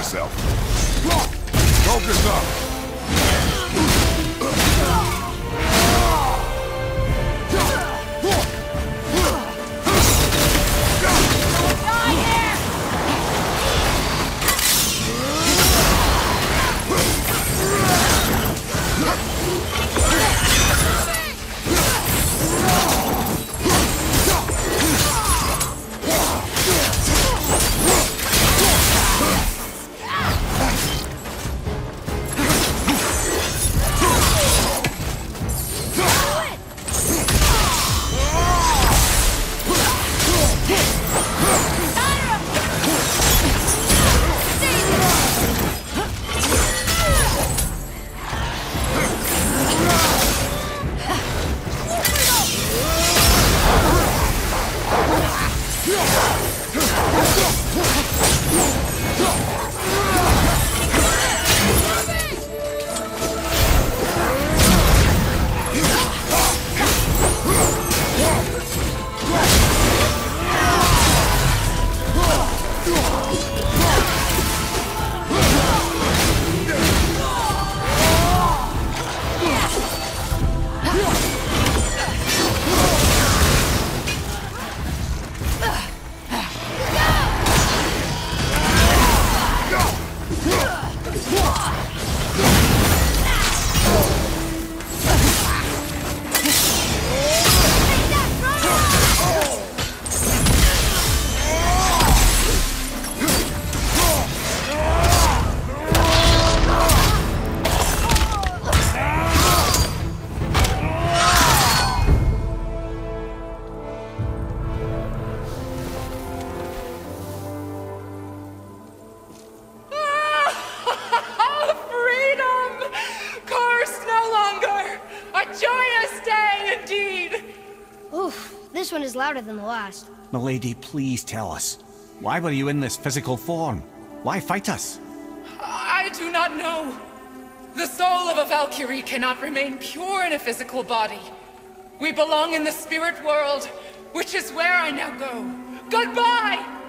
myself. Focus up. This one is louder than the last. Milady, please tell us. Why were you in this physical form? Why fight us? I do not know. The soul of a Valkyrie cannot remain pure in a physical body. We belong in the spirit world, which is where I now go. Goodbye!